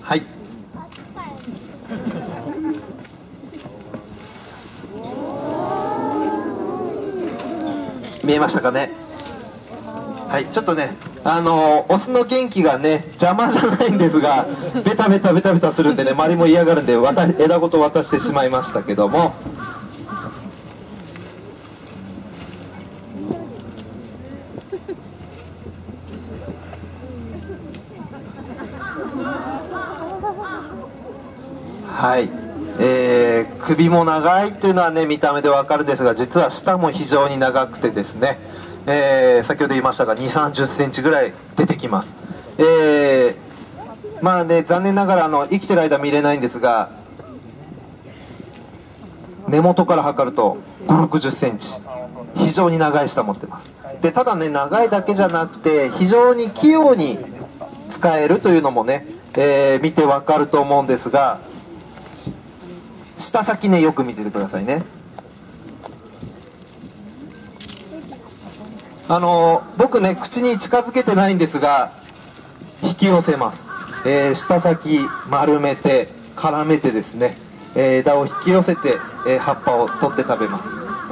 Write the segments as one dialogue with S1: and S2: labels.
S1: はい。見えましたかね。はい、ちょっとね、オスの元気がね、邪魔じゃないんですが、ベタベタベタベタするんでね、周りも嫌がるんで、枝ごと渡してしまいましたけども。はい、首も長いっていうのはね、見た目でわかるんですが、実は舌も非常に長くてですね、先ほど言いましたが2、30センチぐらい出てきます。まあね、残念ながら生きてる間見れないんですが、根元から測ると5、60センチ、非常に長い舌持ってます。で、ただね、長いだけじゃなくて非常に器用に使えるというのもね、見てわかると思うんですが、舌先ね、よく見ててくださいね。僕ね、口に近づけてないんですが、引き寄せます。舌先丸めて絡めてですね、枝を引き寄せて、葉っぱを取って食べます。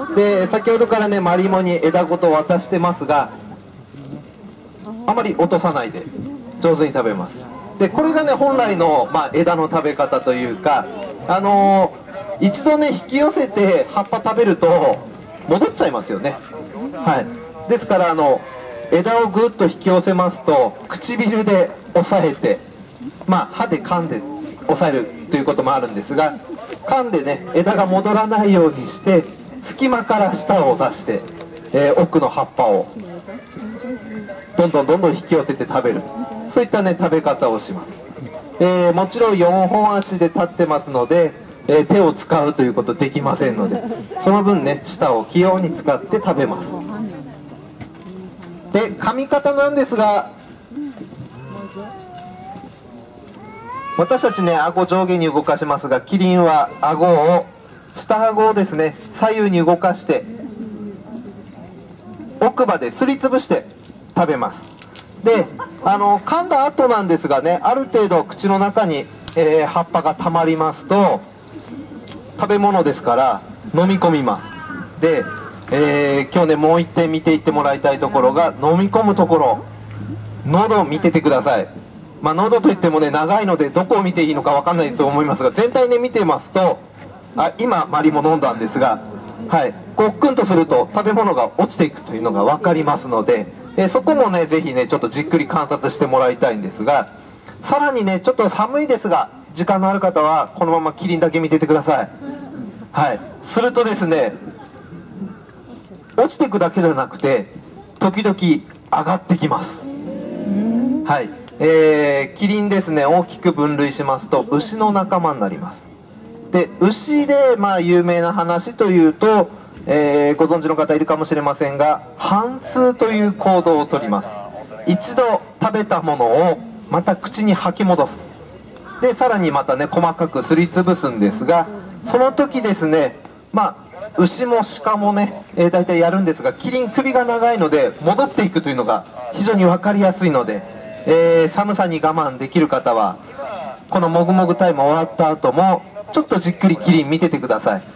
S1: で、先ほどからね、マリモに枝ごと渡してますが、あまり落とさないで上手に食べます。で、これがね、本来の、枝の食べ方というか、一度ね、引き寄せて葉っぱ食べると戻っちゃいますよね。はい。ですから枝をぐっと引き寄せますと、唇で押さえて、歯で噛んで押さえるということもあるんですが、噛んでね、枝が戻らないようにして隙間から舌を出して、奥の葉っぱをどんどんどんどん引き寄せて食べる、そういったね、食べ方をします。もちろん4本足で立ってますので、手を使うということできませんので、その分ね、舌を器用に使って食べます。で、噛み方なんですが、私たちね、顎上下に動かしますが、キリンは顎を、下顎をですね、左右に動かして奥歯ですりつぶして食べます。で、噛んだ後なんですがね、ある程度口の中に、葉っぱがたまりますと、食べ物ですから飲み込みます。で、今日ね、もう一点見ていってもらいたいところが、飲み込むところ、喉を見ててください。喉といってもね、長いのでどこを見ていいのか分かんないと思いますが、全体ね、見てますと、今マリも飲んだんですが、はい、ごっくんとすると食べ物が落ちていくというのが分かりますので、そこもね、ぜひね、ちょっとじっくり観察してもらいたいんですが、さらにね、ちょっと寒いですが、時間のある方はこのままキリンだけ見ててください。はい、するとですね、落ちていくだけじゃなくて時々上がってきます。はい、キリンですね、大きく分類しますと牛の仲間になります。で、牛で有名な話というと、ご存知の方いるかもしれませんが、反芻という行動をとります。一度食べたものをまた口に吐き戻す。で、さらにまたね、細かくすりつぶすんですが、その時ですね、牛も鹿もね、大体やるんですが、キリン首が長いので戻っていくというのが非常に分かりやすいので、寒さに我慢できる方はこのもぐもぐタイム終わった後もちょっとじっくりキリン見ててください。